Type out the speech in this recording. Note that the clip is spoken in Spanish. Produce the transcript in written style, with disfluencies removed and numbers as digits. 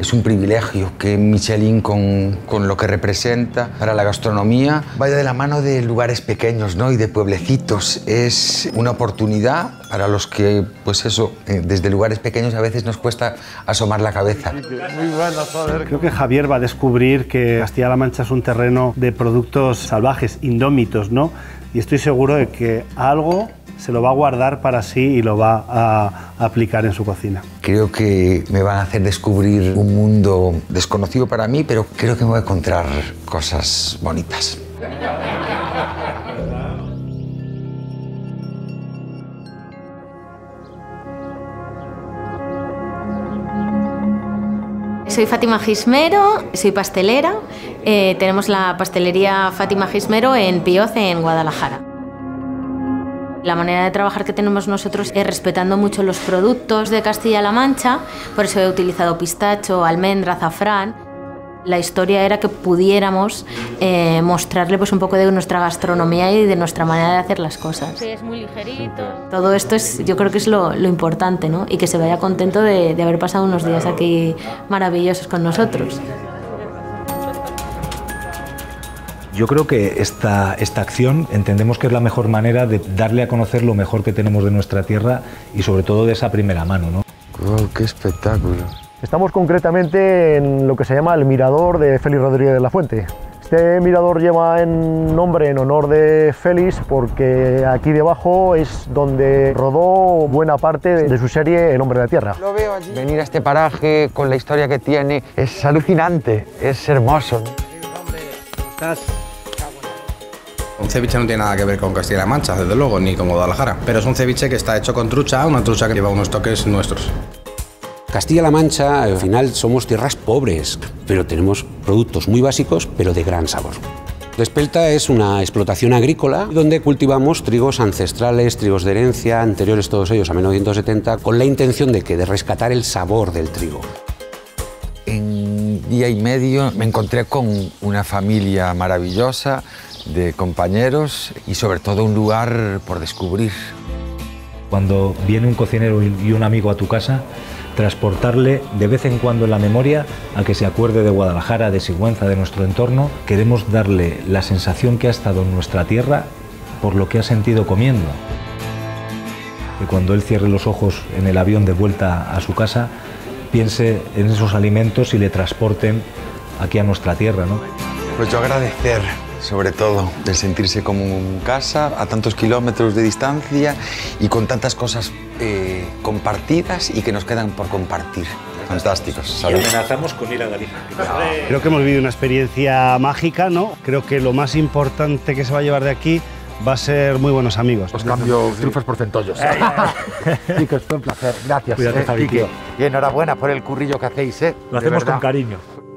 Es un privilegio que Michelin, con lo que representa para la gastronomía, vaya de la mano de lugares pequeños, ¿no? Y de pueblecitos. Es una oportunidad para los que, pues eso, desde lugares pequeños a veces nos cuesta asomar la cabeza. Muy bueno, joder. Creo que Javier va a descubrir que Castilla-La Mancha es un terreno de productos salvajes, indómitos, ¿no? Y estoy seguro de que algo se lo va a guardar para sí y lo va a aplicar en su cocina. Creo que me van a hacer descubrir un mundo desconocido para mí, pero creo que me voy a encontrar cosas bonitas. Soy Fátima Gismero, soy pastelera. Tenemos la pastelería Fátima Gismero en Pioz, en Guadalajara. La manera de trabajar que tenemos nosotros es respetando mucho los productos de Castilla-La Mancha, por eso he utilizado pistacho, almendra, azafrán. La historia era que pudiéramos mostrarle pues, un poco de nuestra gastronomía y de nuestra manera de hacer las cosas. Sí, es muy ligerito. Todo esto yo creo que es lo importante, ¿no? Y que se vaya contento de haber pasado unos días aquí maravillosos con nosotros. Yo creo que esta acción entendemos que es la mejor manera de darle a conocer lo mejor que tenemos de nuestra tierra y sobre todo de esa primera mano, ¿no? ¡Oh, qué espectáculo! Estamos concretamente en lo que se llama el Mirador de Félix Rodríguez de la Fuente. Este mirador lleva nombre en honor de Félix porque aquí debajo es donde rodó buena parte de su serie El Hombre de la Tierra. Lo veo allí. Venir a este paraje con la historia que tiene es alucinante, es hermoso. ¿Estás? Un ceviche no tiene nada que ver con Castilla-La Mancha, desde luego, ni con Guadalajara. Pero es un ceviche que está hecho con trucha, una trucha que lleva unos toques nuestros. Castilla-La Mancha, al final, somos tierras pobres, pero tenemos productos muy básicos, pero de gran sabor. La Espelta es una explotación agrícola donde cultivamos trigos ancestrales, trigos de herencia, anteriores todos ellos a 1970, con la intención de rescatar el sabor del trigo. En día y medio me encontré con una familia maravillosa de compañeros y sobre todo un lugar por descubrir. Cuando viene un cocinero y un amigo a tu casa, transportarle de vez en cuando en la memoria a que se acuerde de Guadalajara, de Sigüenza, de nuestro entorno. Queremos darle la sensación que ha estado en nuestra tierra por lo que ha sentido comiendo. Que cuando él cierre los ojos en el avión de vuelta a su casa, piense en esos alimentos y le transporten aquí a nuestra tierra, ¿no? Pues yo agradecer, sobre todo, el sentirse como en casa, a tantos kilómetros de distancia y con tantas cosas compartidas y que nos quedan por compartir. Fantásticos. Salud. Y amenazamos con ir a Galicia. Creo que hemos vivido una experiencia mágica, ¿no? Creo que lo más importante que se va a llevar de aquí va a ser muy buenos amigos. Os cambio trufas por centollos. Chicos, fue un placer. Gracias. Cuídate, Javi, Quique. Y enhorabuena por el currillo que hacéis, ¿eh? Lo hacemos con cariño.